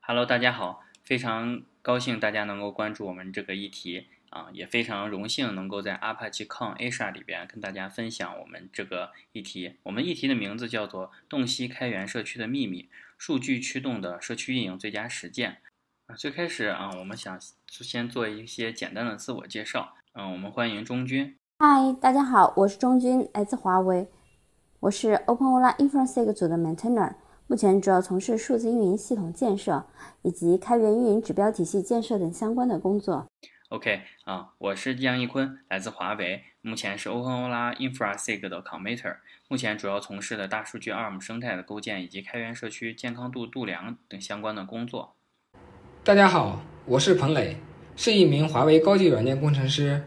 Hello，大家好，非常高兴大家能够关注我们这个议题也非常荣幸能够在 Apache Con Asia 里边跟大家分享我们这个议题。我们议题的名字叫做“洞悉开源社区的秘密：数据驱动的社区运营最佳实践”。最开始我们想先做一些简单的自我介绍。我们欢迎中军。 嗨，大家好，我是中军，来自华为，我是 openEuler Infosec 组的 maintainer，目前主要从事数字运营系统建设以及开源运营指标体系建设等相关的工作。 OK 我是江一坤，来自华为，目前是 openEuler Infosec 的 committer，目前主要从事的大数据 ARM 生态的构建以及开源社区健康度度量等相关的工作。 大家好，我是彭磊，是一名华为高级软件工程师。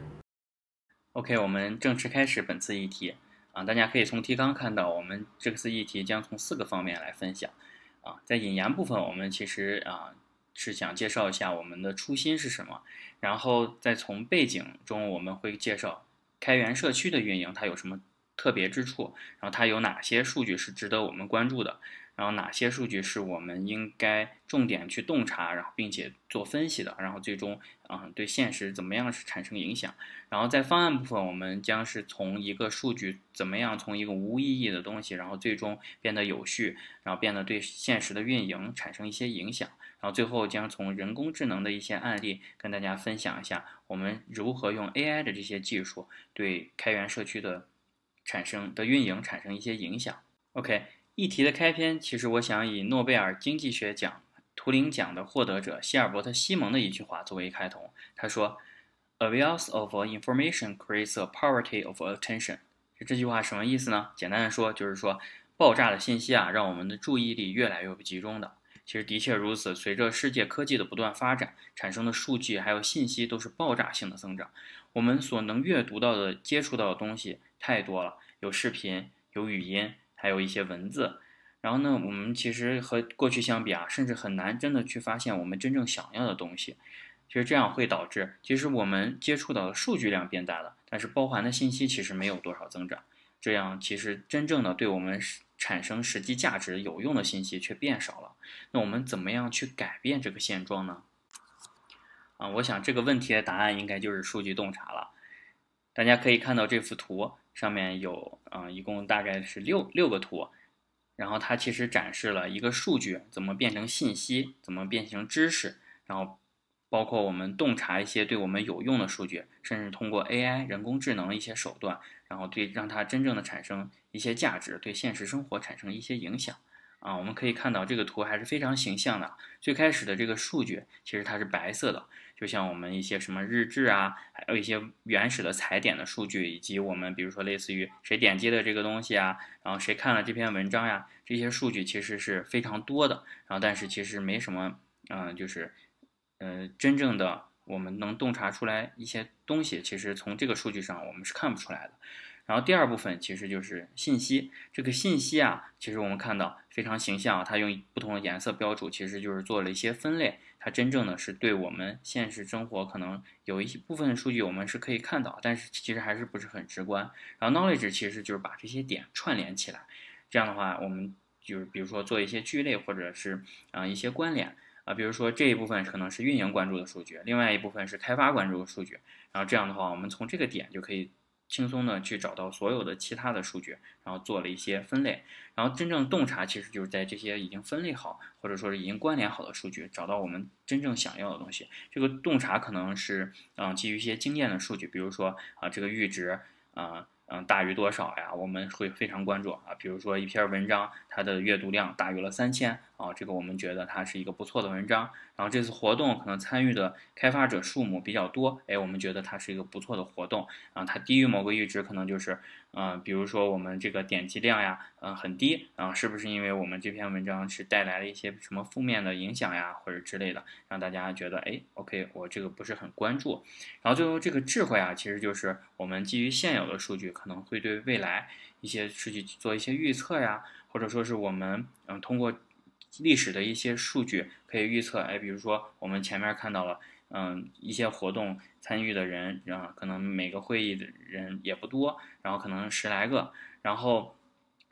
OK，我们正式开始本次议题大家可以从提纲看到，我们这次议题将从4个方面来分享在引言部分，我们其实是想介绍一下我们的初心是什么，然后再从背景中我们会介绍开源社区的运营它有什么特别之处，然后它有哪些数据是值得我们关注的，然后哪些数据是我们应该重点去洞察，然后并且做分析的，然后最终对现实怎么样是产生影响。然后在方案部分，我们将是从一个数据怎么样从一个无意义的东西，然后最终变得有序，然后变得对现实的运营产生一些影响。然后最后将从人工智能的一些案例跟大家分享一下，我们如何用 AI 的这些技术对开源社区的运营产生一些影响。OK，议题的开篇，其实我想以诺贝尔经济学奖图灵奖的获得者希尔伯特·西蒙的一句话作为开头。他说：“A wealth of information creates a poverty of attention。”这句话什么意思呢？简单的说，就是说爆炸的信息让我们的注意力越来越不集中的。其实的确如此，随着世界科技的不断发展，产生的数据还有信息都是爆炸性的增长。我们所能阅读到的、接触到的东西太多了，有视频，有语音，还有一些文字。然后呢，我们其实和过去相比甚至很难真的去发现我们真正想要的东西。其实这样会导致，其实我们接触到的数据量变大了，但是包含的信息其实没有多少增长。这样其实真正的对我们产生实际价值、有用的信息却变少了。那我们怎么样去改变这个现状呢？我想这个问题的答案应该就是数据洞察了。大家可以看到这幅图上面有一共大概是六个图，然后它其实展示了一个数据怎么变成信息，怎么变成知识，然后包括我们洞察一些对我们有用的数据，甚至通过 AI 人工智能一些手段，然后让它真正的产生一些价值，对现实生活产生一些影响。我们可以看到这个图还是非常形象的。最开始的这个数据其实它是白色的，就像我们一些什么日志还有一些原始的踩点的数据，以及我们比如说类似于谁点击了这个东西然后谁看了这篇文章这些数据其实是非常多的。然后但是其实没什么，就是真正的我们能洞察出来一些东西，其实从这个数据上我们是看不出来的。然后第二部分其实就是信息，这个信息其实我们看到非常形象它用不同的颜色标注，其实就是做了一些分类。它真正的是对我们现实生活可能有一部分的数据我们是可以看到，但是其实还是不是很直观。然后 knowledge 其实就是把这些点串联起来，这样的话我们就是比如说做一些聚类或者是一些关联。比如说这一部分可能是运营关注的数据，另外一部分是开发关注的数据，然后这样的话，我们从这个点就可以轻松的去找到所有的其他的数据，然后做了一些分类，然后真正洞察其实就是在这些已经分类好或者说是已经关联好的数据，找到我们真正想要的东西。这个洞察可能是基于一些经验的数据，比如说这个阈值大于多少我们会非常关注比如说一篇文章它的阅读量大于了3000这个我们觉得它是一个不错的文章。然后这次活动可能参与的开发者数目比较多，我们觉得它是一个不错的活动。它低于某个阈值，可能就是比如说我们这个点击量很低是不是因为我们这篇文章是带来了一些什么负面的影响或者之类的，让大家觉得OK 我这个不是很关注。然后最后这个智慧其实就是我们基于现有的数据，可能会对未来一些数据做一些预测或者说是我们通过历史的一些数据可以预测，比如说我们前面看到了，一些活动参与的人可能每个会议的人也不多，然后可能10来个，然后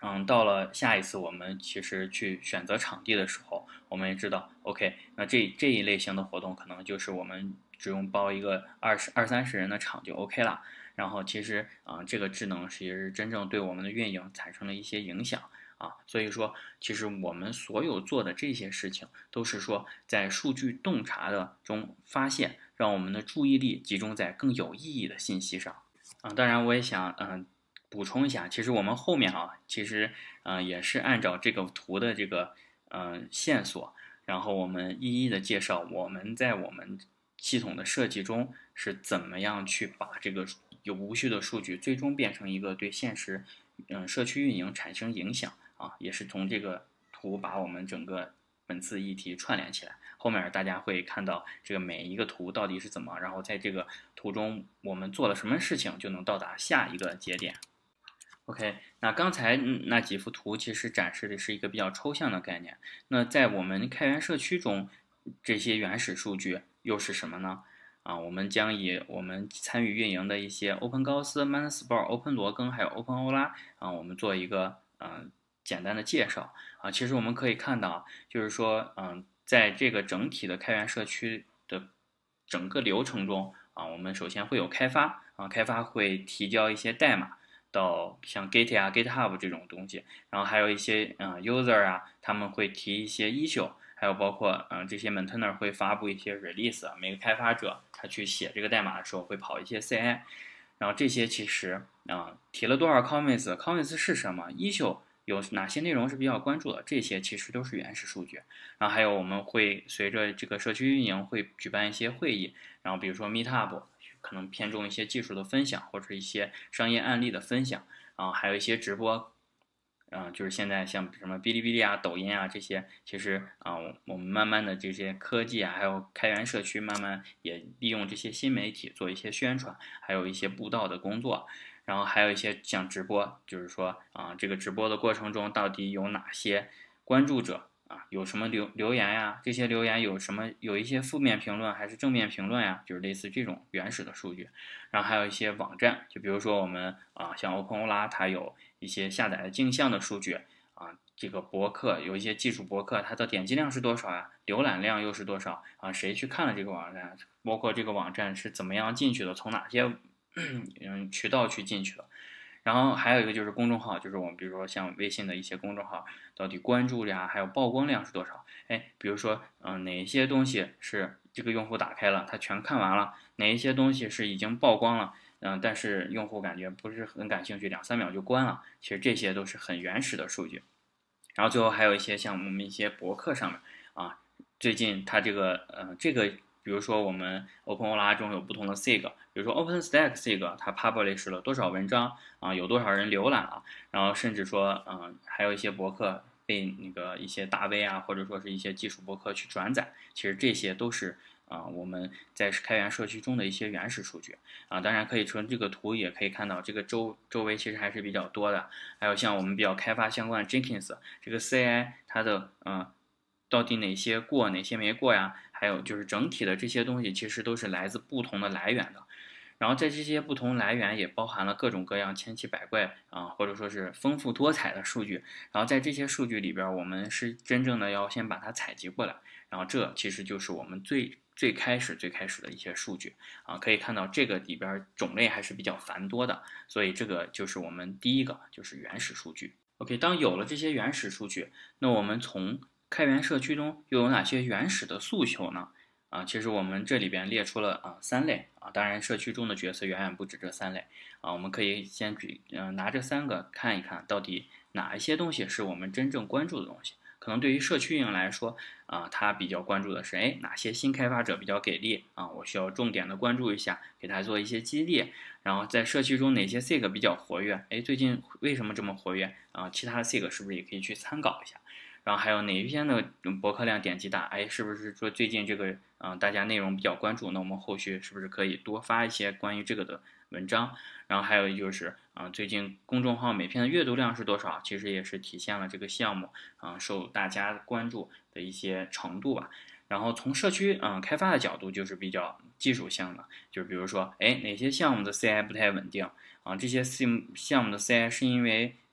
到了下一次我们其实去选择场地的时候，我们也知道 OK， 那这一类型的活动可能就是我们只用包一个20-30人的场就 OK 了。然后其实这个智能其实真正对我们的运营产生了一些影响所以说其实我们所有做的这些事情都是说在数据洞察的中发现，让我们的注意力集中在更有意义的信息上当然我也想补充一下，其实我们后面其实也是按照这个图的这个线索，然后我们一一的介绍我们在我们系统的设计中是怎么样去把这个有无序的数据最终变成一个对现实社区运营产生影响也是从这个图把我们整个本次议题串联起来。后面大家会看到这个每一个图到底是怎么，然后在这个图中我们做了什么事情就能到达下一个节点。OK， 那刚才那几幅图其实展示的是一个比较抽象的概念。那在我们开源社区中，这些原始数据又是什么呢？我们将以我们参与运营的一些 openGauss、MindSpore、open罗庚还有 openEuler 我们做一个简单的介绍其实我们可以看到，就是说在这个整体的开源社区的整个流程中我们首先会有开发开发会提交一些代码到像 Git 啊、GitHub 这种东西，然后还有一些user他们会提一些 issue， 还有包括这些 maintainer 会发布一些 release， 每个开发者他去写这个代码的时候会跑一些 CI， 然后这些其实提了多少 commits 是什么 issue。有哪些内容是比较关注的？这些其实都是原始数据。然后还有我们会随着这个社区运营会举办一些会议，然后比如说 Meetup， 可能偏重一些技术的分享或者一些商业案例的分享还有一些直播。就是现在像什么哔哩哔哩抖音这些，其实我们慢慢的这些科技还有开源社区，慢慢也利用这些新媒体做一些宣传，还有一些布道的工作。然后还有一些像直播，就是说这个直播的过程中到底有哪些关注者有什么留言呀？这些留言有一些负面评论还是正面评论呀？就是类似这种原始的数据。然后还有一些网站，就比如说我们像 openEuler 它有一些下载的镜像的数据这个博客有一些技术博客，它的点击量是多少呀？浏览量又是多少谁去看了这个网站？包括这个网站是怎么样进去的？从哪些渠道去进去的？然后还有一个就是公众号，就是我们比如说像微信的一些公众号，到底关注量还有曝光量是多少？比如说哪一些东西是这个用户打开了他全看完了，哪一些东西是已经曝光了但是用户感觉不是很感兴趣，2-3秒就关了。其实这些都是很原始的数据。然后最后还有一些像我们一些博客上面最近它这个比如说我们 openEuler 中有不同的 sig， 比如说 OpenStack sig 它 publish 了多少文章有多少人浏览了，然后甚至说还有一些博客被那个一些大 V或者说是一些技术博客去转载，其实这些都是我们在开源社区中的一些原始数据当然可以从这个图也可以看到这个周围其实还是比较多的，还有像我们比较开发相关的 Jenkins 这个 CI 它的到底哪些过哪些没过呀？还有就是整体的这些东西其实都是来自不同的来源的，然后在这些不同来源也包含了各种各样千奇百怪或者说是丰富多彩的数据，然后在这些数据里边我们是真正的要先把它采集过来，然后这其实就是我们最开始的一些数据可以看到这个里边种类还是比较繁多的，所以这个就是我们第一个就是原始数据。OK， 当有了这些原始数据，那我们从开源社区中又有哪些原始的诉求呢？其实我们这里边列出了3类当然社区中的角色远远不止这3类我们可以先拿这3个看一看，到底哪一些东西是我们真正关注的东西。可能对于社区运营来说他比较关注的是哪些新开发者比较给力我需要重点的关注一下，给他做一些激励。然后在社区中哪些 sig 比较活跃，最近为什么这么活跃其他的 sig 是不是也可以去参考一下？然后还有哪一篇的博客量点击大，是不是说最近这个大家内容比较关注，那我们后续是不是可以多发一些关于这个的文章？然后还有就是最近公众号每篇的阅读量是多少，其实也是体现了这个项目受大家关注的一些程度吧。然后从社区开发的角度就是比较技术性的，就是比如说哪些项目的 CI 不太稳定这些项目的 CI 是因为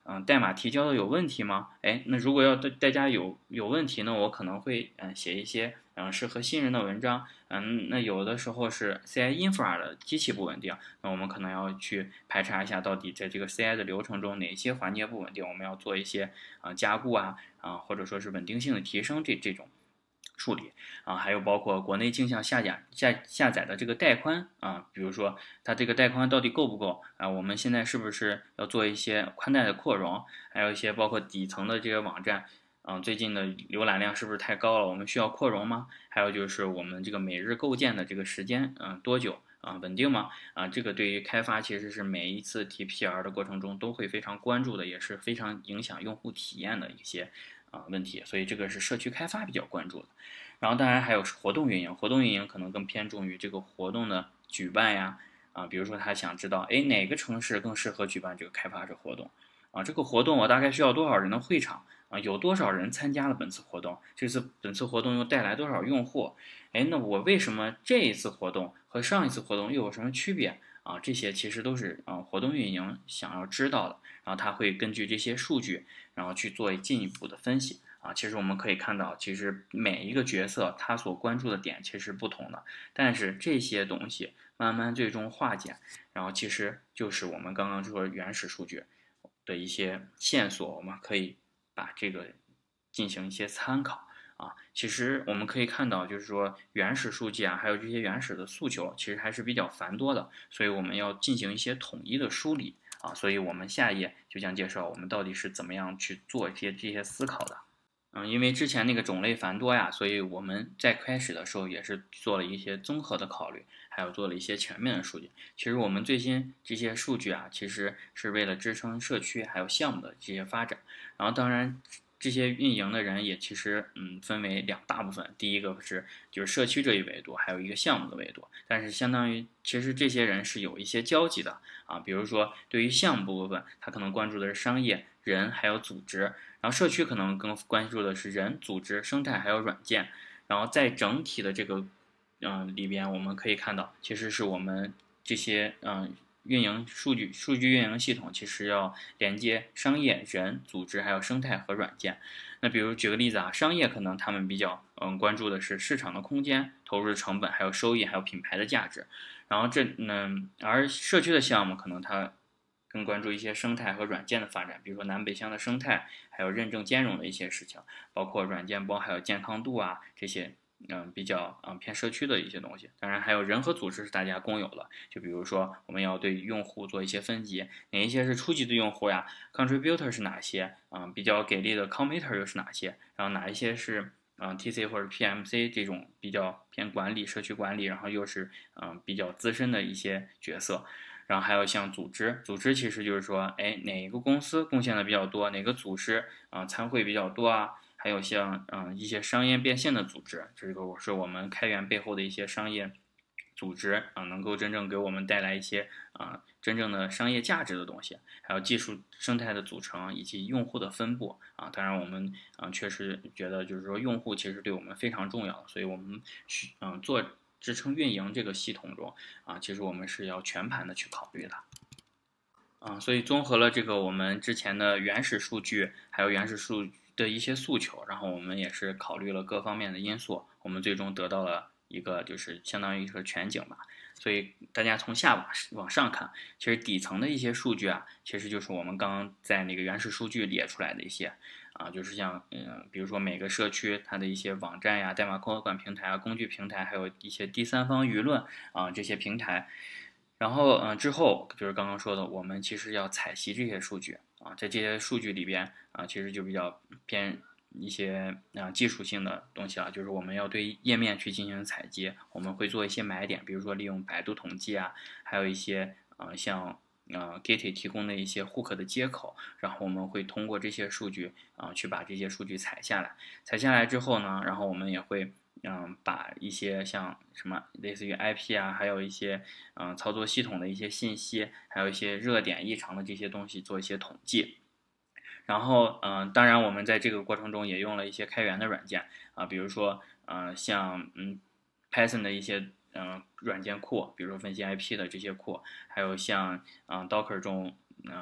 代码提交的有问题吗？哎，那如果要大家有问题呢，我可能会写一些适合新人的文章。那有的时候是 CI infra 的机器不稳定，那我们可能要去排查一下到底在这个 CI 的流程中哪些环节不稳定，我们要做一些加固或者说是稳定性的提升这种处理还有包括国内镜像下载的这个带宽比如说它这个带宽到底够不够我们现在是不是要做一些宽带的扩容，还有一些包括底层的这些网站最近的浏览量是不是太高了，我们需要扩容吗？还有就是我们这个每日构建的这个时间多久稳定吗？这个对于开发其实是每一次提 PR 的过程中都会非常关注的，也是非常影响用户体验的一些问题，所以这个是社区开发比较关注的。然后当然还有是活动运营，活动运营可能更偏重于这个活动的举办呀比如说他想知道哪个城市更适合举办这个开发者活动这个活动我大概需要多少人的会场有多少人参加了本次活动，本次活动又带来多少用户，那我为什么这一次活动和上一次活动又有什么区别这些其实都是活动运营想要知道的，然后他会根据这些数据然后去做进一步的分析其实我们可以看到，其实每一个角色他所关注的点其实不同的，但是这些东西慢慢最终化简，然后其实就是我们刚刚说原始数据的一些线索，我们可以把这个进行一些参考其实我们可以看到，就是说原始数据还有这些原始的诉求，其实还是比较繁多的，所以我们要进行一些统一的梳理所以我们下一页就将介绍我们到底是怎么样去做这些思考的。因为之前那个种类繁多呀，所以我们在开始的时候也是做了一些综合的考虑，还有做了一些全面的数据。其实我们最新这些数据其实是为了支撑社区还有项目的这些发展。然后当然这些运营的人也其实分为两大部分，第一个就是社区这一维度，还有一个项目的维度。但是相当于其实这些人是有一些交集的比如说对于项目部分，他可能关注的是商业、人还有组织。然后社区可能更关注的是人、组织、生态还有软件，然后在整体的这个里边，我们可以看到，其实是我们这些运营数据运营系统，其实要连接商业、人、组织还有生态和软件。那比如举个例子商业可能他们比较关注的是市场的空间、投入成本还有收益还有品牌的价值，然后而社区的项目可能它更关注一些生态和软件的发展，比如说南北向的生态，还有认证兼容的一些事情，包括软件包还有健康度这些比较偏社区的一些东西。当然还有人和组织是大家共有的，就比如说我们要对用户做一些分级，哪一些是初级的用户呀 ，contributor 是哪些比较给力的 committer 又是哪些，然后哪一些是TC 或者 PMC 这种比较偏管理、社区管理，然后又是比较资深的一些角色。然后还有像组织其实就是说，哪个公司贡献的比较多，哪个组织参会比较多还有像一些商业变现的组织，这个是我们开源背后的一些商业组织能够真正给我们带来一些真正的商业价值的东西，还有技术生态的组成以及用户的分布当然我们确实觉得就是说用户其实对我们非常重要，所以我们做支撑运营这个系统中其实我们是要全盘的去考虑的所以综合了这个我们之前的原始数据还有原始数据的一些诉求，然后我们也是考虑了各方面的因素，我们最终得到了一个就是相当于一个全景吧。所以大家从下往上看，其实底层的一些数据其实就是我们刚刚在那个原始数据列出来的一些就是像比如说每个社区它的一些网站呀、代码共和馆平台工具平台，还有一些第三方舆论这些平台。然后之后就是刚刚说的，我们其实要采集这些数据在这些数据里边其实就比较偏一些技术性的东西就是我们要对页面去进行采集，我们会做一些买点，比如说利用百度统计还有一些像Git 提供的一些 hook 的接口，然后我们会通过这些数据去把这些数据采下来。采下来之后呢，然后我们也会把一些像什么类似于 IP 还有一些操作系统的一些信息，还有一些热点异常的这些东西做一些统计。然后当然我们在这个过程中也用了一些开源的软件比如说像Python 的一些软件库，比如说分析 IP 的这些库，还有像Docker 中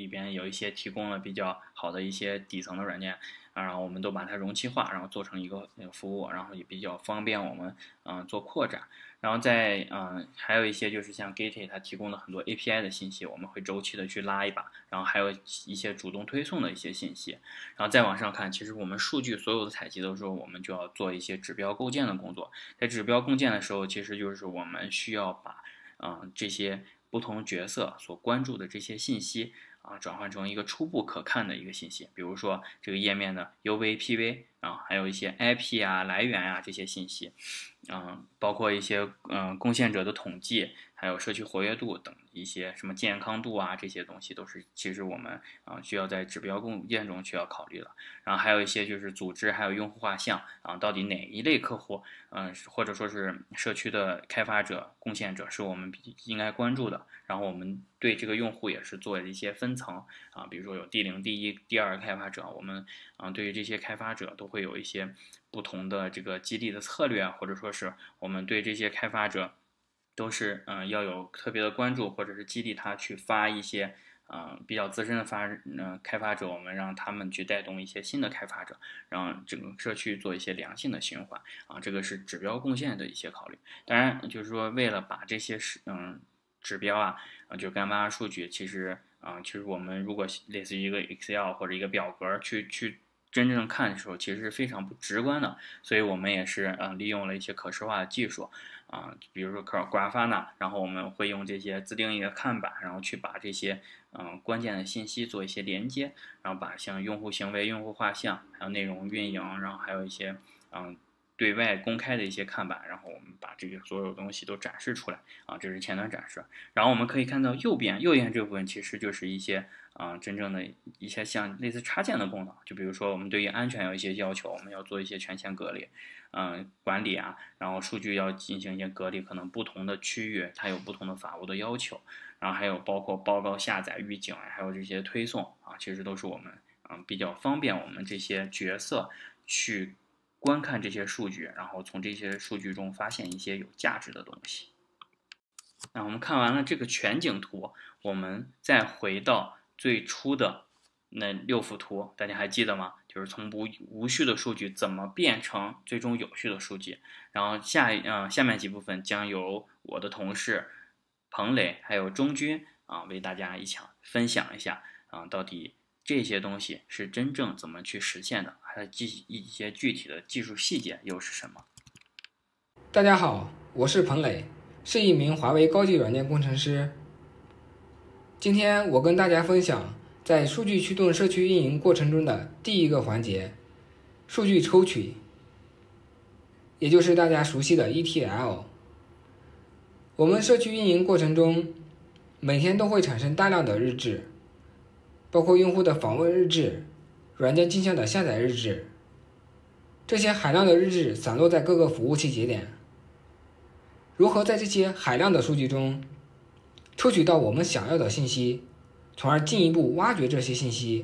里边有一些提供了比较好的一些底层的软件，然后我们都把它容器化，然后做成一个服务，然后也比较方便我们做扩展。然后还有一些就是像 Git 它提供了很多 API 的信息，我们会周期的去拉一把，然后还有一些主动推送的一些信息。然后再往上看，其实我们数据所有的采集的时候，我们就要做一些指标构建的工作。在指标构建的时候，其实就是我们需要把这些不同角色所关注的这些信息转换成一个初步可看的一个信息，比如说这个页面的 UV、PV 还有一些 IP 来源这些信息，包括一些贡献者的统计，还有社区活跃度等一些什么健康度这些东西都是其实我们需要在指标构建中需要考虑的。然后还有一些就是组织还有用户画像到底哪一类客户或者说是社区的开发者、贡献者是我们应该关注的。然后我们对这个用户也是做了一些分层比如说有第0、第1、第2开发者，我们对于这些开发者都会有一些不同的这个激励的策略或者说是我们对这些开发者都是要有特别的关注，或者是激励他去发一些比较资深的开发者，我们让他们去带动一些新的开发者，让整个社区做一些良性的循环这个是指标贡献的一些考虑。当然就是说为了把这些指标就干巴数据，其实我们如果类似于一个 Excel 或者一个表格去真正看的时候，其实是非常不直观的。所以我们也是利用了一些可视化的技术比如说 Grafana， 然后我们会用这些自定义的看板，然后去把这些关键的信息做一些连接，然后把像用户行为、用户画像，还有内容运营，然后还有一些对外公开的一些看板，然后我们把这个所有东西都展示出来这是前端展示。然后我们可以看到右边这部分其实就是一些真正的一些像类似插件的功能，就比如说我们对于安全有一些要求，我们要做一些权限隔离管理然后数据要进行一些隔离，可能不同的区域它有不同的法务的要求，然后还有包括报告下载、预警还有这些推送其实都是我们比较方便我们这些角色去观看这些数据，然后从这些数据中发现一些有价值的东西。那我们看完了这个全景图，我们再回到最初的那6幅图，大家还记得吗？就是从无序的数据怎么变成最终有序的数据。然后下面几部分将由我的同事彭磊还有钟军为大家一起分享一下到底这些东西是真正怎么去实现的，还有一些具体的技术细节又是什么。 大家好，我是彭磊，是一名华为高级软件工程师。今天我跟大家分享在数据驱动社区运营过程中的第一个环节，数据抽取，也就是大家熟悉的 ETL。 我们社区运营过程中每天都会产生大量的日志，包括用户的访问日志、软件镜像的下载日志，这些海量的日志散落在各个服务器节点。如何在这些海量的数据中抽取到我们想要的信息，从而进一步挖掘这些信息？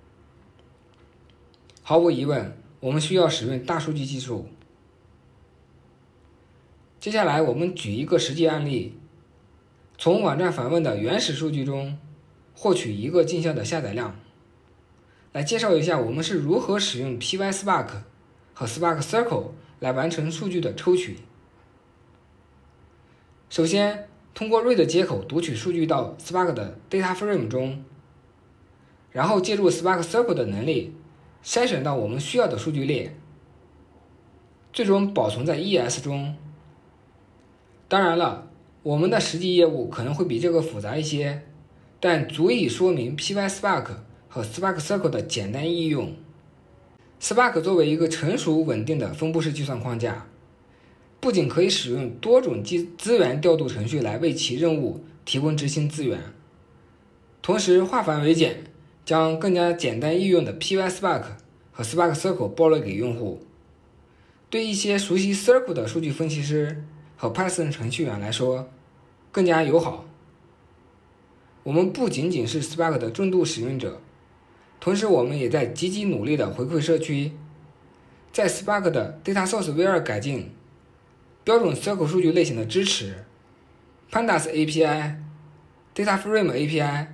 毫无疑问，我们需要使用大数据技术。接下来我们举一个实际案例，从网站访问的原始数据中获取一个镜像的下载量，来介绍一下我们是如何使用 PySpark 和 Spark Circle 来完成数据的抽取。首先，通过 read 接口读取数据到 Spark 的 data frame 中，然后借助 Spark Circle 的能力筛选到我们需要的数据列，最终保存在 ES 中。当然了，我们的实际业务可能会比这个复杂一些，但足以说明 PySpark 和 Spark Circle 的简单应用。Spark 作为一个成熟稳定的分布式计算框架，不仅可以使用多种资源调度程序来为其任务提供执行资源，同时化繁为简，将更加简单易用的 PySpark 和 Spark Circle 包了给用户。对一些熟悉 Circle 的数据分析师和 Python 程序员来说更加友好。我们不仅仅是 Spark 的重度使用者，同时我们也在积极努力地回馈社区，在 Spark 的 Data Source V2 改进、标准 Circle 数据类型的支持、Pandas API、Data Frame API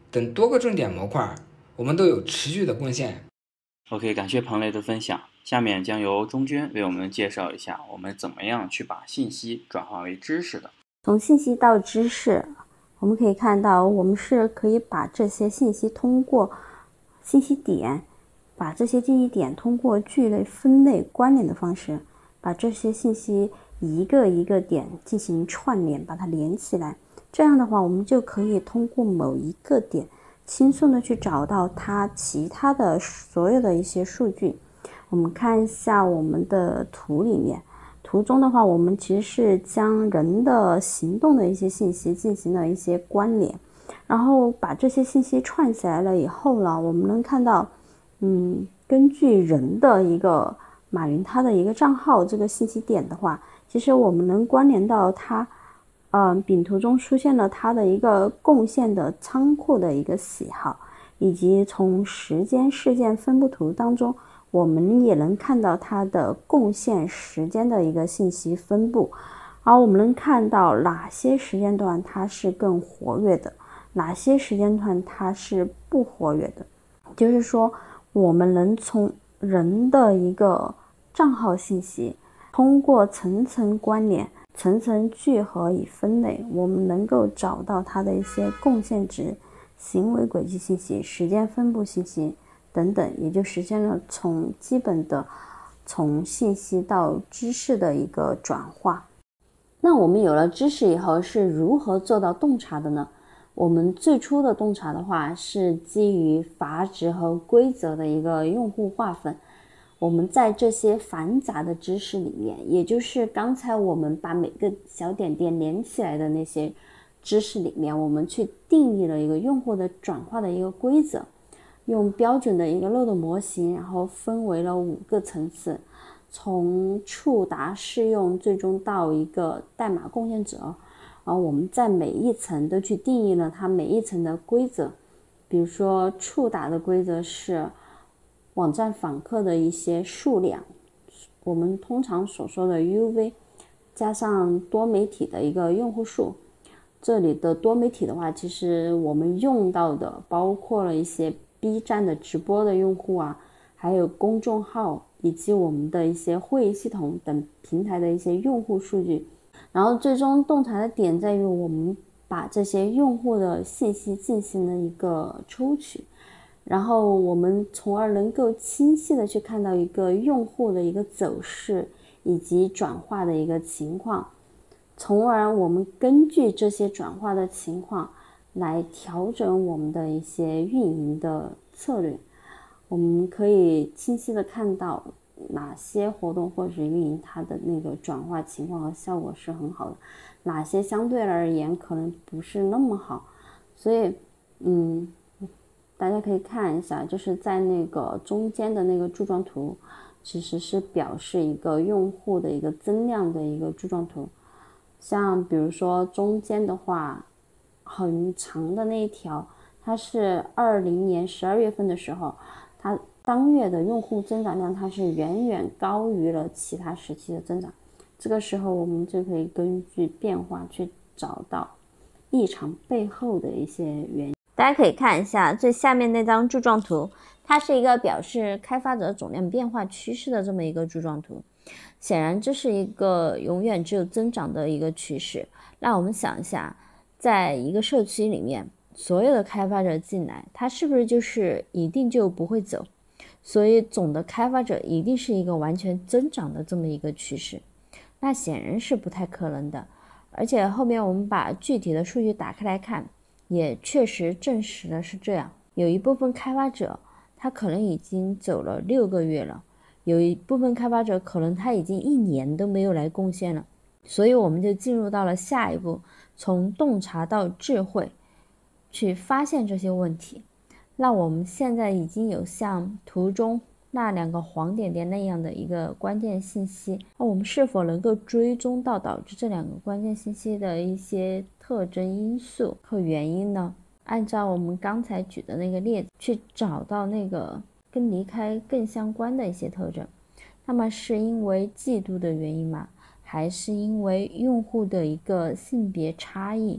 等多个重点模块，我们都有持续的贡献。 OK， 感谢彭雷的分享。下面将由钟娟为我们介绍一下我们怎么样去把信息转化为知识的。 从信息到知识，我们可以看到，我们是可以把这些信息通过信息点，把这些信息点通过聚类、分类、关联的方式，把这些信息一个一个点进行串联，把它连起来。这样的话，我们就可以通过某一个点轻松的去找到它其他的所有的一些数据。我们看一下我们的图里面，图中的话，我们其实是将人的行动的一些信息进行了一些关联，然后把这些信息串起来了以后呢，我们能看到根据人的一个马云他的一个账号这个信息点的话，其实我们能关联到他饼图中出现了他的一个贡献的仓库的一个喜好，以及从时间事件分布图当中，我们也能看到它的贡献时间的一个信息分布，而我们能看到哪些时间段它是更活跃的，哪些时间段它是不活跃的。就是说，我们能从人的一个账号信息，通过层层关联、层层聚合以分类，我们能够找到它的一些贡献值、行为轨迹信息、时间分布信息等等，也就实现了基本的从信息到知识的一个转化。那我们有了知识以后是如何做到洞察的呢？我们最初的洞察的话是基于阀值和规则的一个用户划分。我们在这些繁杂的知识里面，也就是刚才我们把每个小点点连起来的那些知识里面，我们去定义了一个用户的转化的一个规则，用标准的一个漏斗模型，然后分为了5个层次，从触达适用最终到一个代码贡献者，然后我们在每一层都去定义了它每一层的规则。比如说触达的规则是网站访客的一些数量，我们通常所说的 UV 加上多媒体的一个用户数。这里的多媒体的话，其实我们用到的包括了一些 B 站的直播的用户啊，还有公众号以及我们的一些会议系统等平台的一些用户数据。然后最终洞察的点在于我们把这些用户的信息进行了一个抽取，然后我们从而能够清晰的去看到一个用户的一个走势以及转化的一个情况，从而我们根据这些转化的情况来调整我们的一些运营的策略。我们可以清晰的看到哪些活动或者运营它的那个转化情况和效果是很好的，哪些相对而言可能不是那么好。所以大家可以看一下，就是在那个中间的那个柱状图，其实是表示一个用户的一个增量的一个柱状图。像比如说中间的话很长的那一条，它是20年12月份的时候，它当月的用户增长量它是远远高于了其他时期的增长。这个时候我们就可以根据变化去找到异常背后的一些原因。大家可以看一下最下面那张柱状图，它是一个表示开发者总量变化趋势的这么一个柱状图。显然这是一个永远只有增长的一个趋势。那我们想一下，在一个社区里面，所有的开发者进来，他是不是就是一定就不会走？所以总的开发者一定是一个完全增长的这么一个趋势，那显然是不太可能的。而且后面我们把具体的数据打开来看，也确实证实了是这样。有一部分开发者他可能已经走了6个月了，有一部分开发者可能他已经1年都没有来贡献了。所以我们就进入到了下一步，从洞察到智慧，去发现这些问题。那我们现在已经有像图中那2个黄点点那样的一个关键信息，那我们是否能够追踪到导致这2个关键信息的一些特征因素和原因呢？按照我们刚才举的那个例子去找到那个跟离开更相关的一些特征。那么是因为嫉妒的原因吗？还是因为用户的一个性别差异？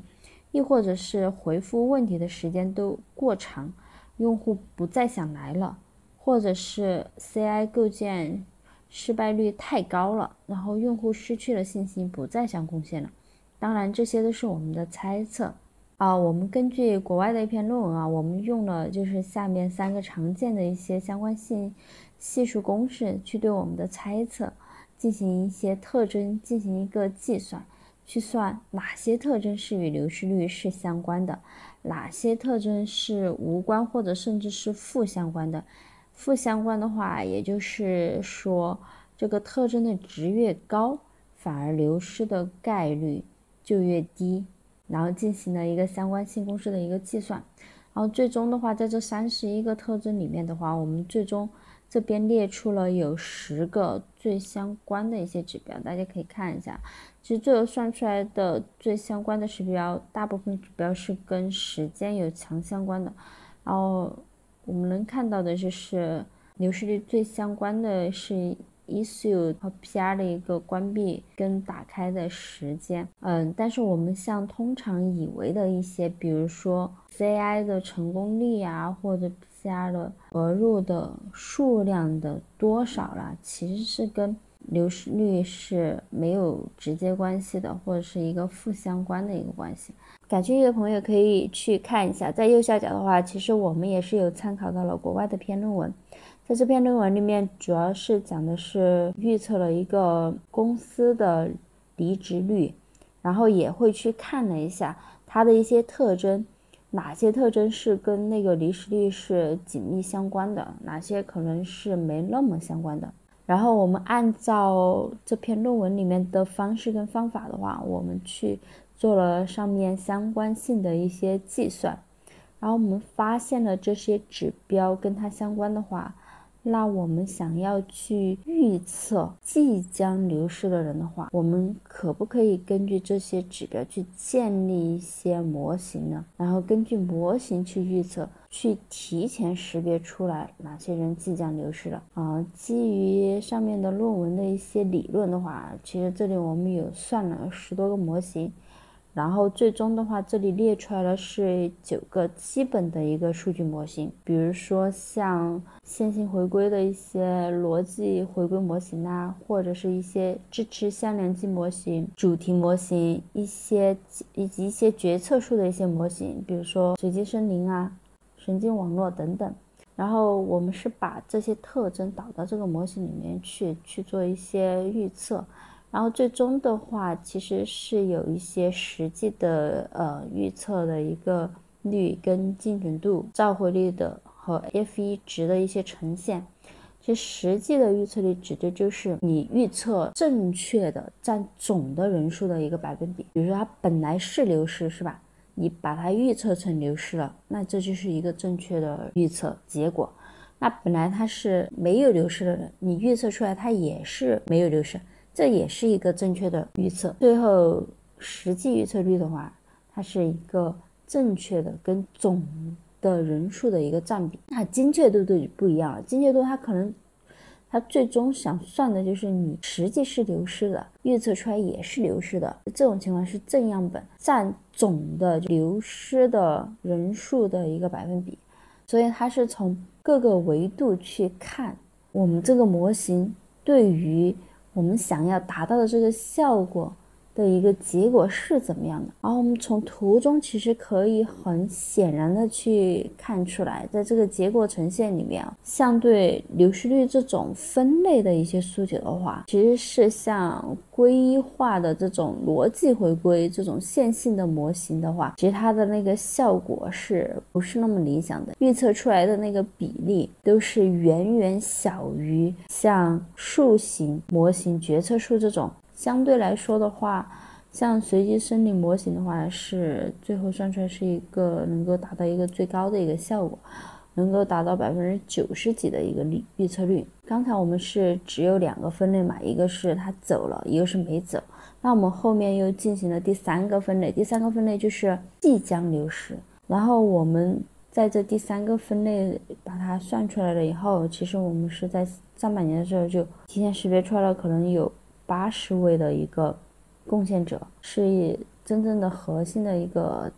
亦或者是回复问题的时间都过长，用户不再想来了，或者是 CI 构建失败率太高了，然后用户失去了信心，不再想贡献了。当然这些都是我们的猜测我们根据国外的一篇论文我们用了就是下面3个常见的一些相关性系数公式去对我们的猜测进行一些特征进行一个计算，去算哪些特征是与流失率是相关的，哪些特征是无关或者甚至是负相关的。负相关的话，也就是说这个特征的值越高，反而流失的概率就越低，然后进行了一个相关性公式的一个计算。然后最终的话，在这31个特征里面的话，我们最终这边列出了有10个最相关的一些指标，大家可以看一下。其实最后算出来的最相关的指标，大部分指标是跟时间有强相关的。然后我们能看到的就是流失率最相关的是 issue 和 PR 的一个关闭跟打开的时间。但是我们像通常以为的一些，比如说 CI 的成功率或者 PR 的额入的数量的多少啦，其实是跟流失率是没有直接关系的，或者是一个负相关的一个关系。感兴趣的朋友可以去看一下，在右下角的话，其实我们也是有参考到了国外的篇论文。在这篇论文里面，主要是讲的是预测了一个公司的离职率，然后也会去看了一下它的一些特征，哪些特征是跟那个离职率是紧密相关的，哪些可能是没那么相关的。然后我们按照这篇论文里面的方式跟方法的话，我们去做了上面相关性的一些计算，然后我们发现了这些指标跟它相关的话，那我们想要去预测即将流失的人的话，我们可不可以根据这些指标去建立一些模型呢？然后根据模型去预测，去提前识别出来哪些人即将流失了基于上面的论文的一些理论的话，其实这里我们有算了10多个模型，然后最终的话，这里列出来了是9个基本的一个数据模型，比如说像线性回归的一些逻辑回归模型或者是一些支持向量机模型、主题模型，以及一些决策树的一些模型，比如说随机森林神经网络等等。然后我们是把这些特征导到这个模型里面去做一些预测。然后最终的话，其实是有一些实际的预测的一个率跟精准度、召回率的和 F1 值的一些呈现。其实实际的预测率指的就是你预测正确的占总的人数的一个百分比。比如说它本来是流失是吧？你把它预测成流失了，那这就是一个正确的预测结果。那本来它是没有流失的人，你预测出来它也是没有流失，这也是一个正确的预测。最后实际预测率的话，它是一个正确的跟总的人数的一个占比。那精确度就不一样了，精确度它最终想算的就是你实际是流失的，预测出来也是流失的，这种情况是正样本占总的流失的人数的一个百分比。所以它是从各个维度去看我们这个模型对于我们想要达到的这个效果的一个结果是怎么样的。然后我们从图中其实可以很显然的去看出来，在这个结果呈现里面相对流失率这种分类的一些诉求的话，其实是像规划的这种逻辑回归这种线性的模型的话，其实它的那个效果是不是那么理想的，预测出来的那个比例都是远远小于像树形模型决策树这种。相对来说的话，像随机森林模型的话，是最后算出来是一个能够达到一个最高的一个效果，能够达到90%几的一个预测率。刚才我们是只有2个分类嘛，一个是他走了，一个是没走。那我们后面又进行了第3个分类，第3个分类就是即将流失。然后我们在这第3个分类把它算出来了以后，其实我们是在上半年的时候就提前识别出来了，可能有80位的一个贡献者，是真正的核心的一个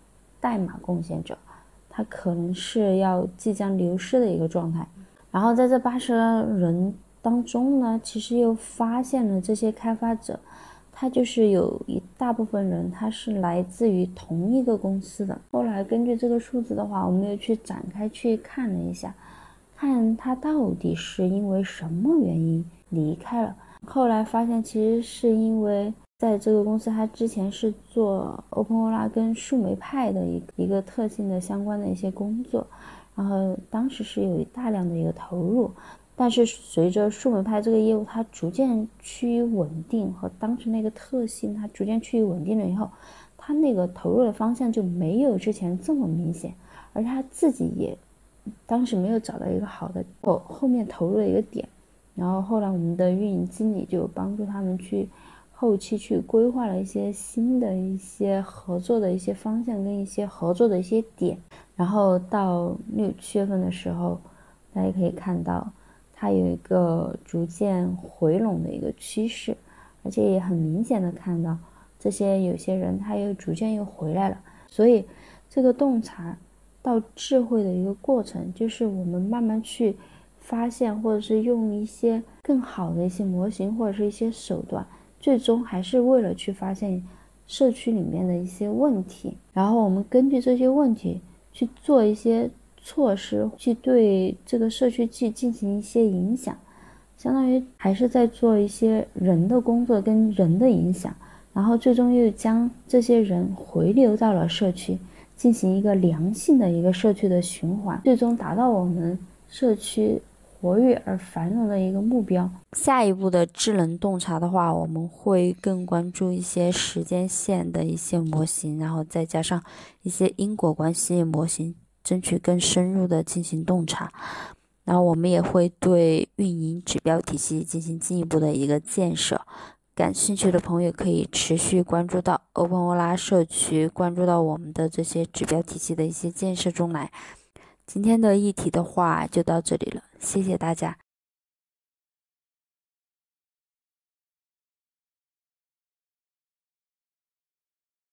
代码贡献者，他可能是即将流失的一个状态。然后在这80人当中呢，其实又发现了这些开发者，他就是有一大部分人他是来自于同一个公司的。后来根据这个数字的话，我们又去展开去看了一下，看他到底是因为什么原因离开了。后来发现其实是因为在这个公司他之前是做 openEuler 跟树莓派的一个特性的相关的一些工作，然后当时是有大量的一个投入，但是随着树莓派这个业务它逐渐趋于稳定，和当时那个特性它逐渐趋于稳定了以后，它那个投入的方向就没有之前这么明显，而他自己也当时没有找到一个好的后面投入的一个点。然后后来我们的运营经理就帮助他们去后期去规划了一些新的一些合作的一些方向跟一些合作的一些点。然后到6、7月份的时候，大家可以看到它有一个逐渐回笼的一个趋势，而且也很明显的看到这些有些人他又逐渐又回来了。所以这个洞察到智慧的一个过程，就是我们慢慢去发现，或者是用一些更好的一些模型或者是一些手段，最终还是为了去发现社区里面的一些问题，然后我们根据这些问题去做一些措施，去对这个社区去进行一些影响，相当于还是在做一些人的工作跟人的影响，然后最终又将这些人回流到了社区，进行一个良性的一个社区的循环，最终达到我们社区活跃而繁荣的一个目标。下一步的智能洞察的话，我们会更关注一些时间线的一些模型，然后再加上一些因果关系模型，争取更深入的进行洞察。然后我们也会对运营指标体系进行进一步的一个建设。感兴趣的朋友可以持续关注到openEuler社区，关注到我们的这些指标体系的一些建设中来。今天的议题的话就到这里了，谢谢大家。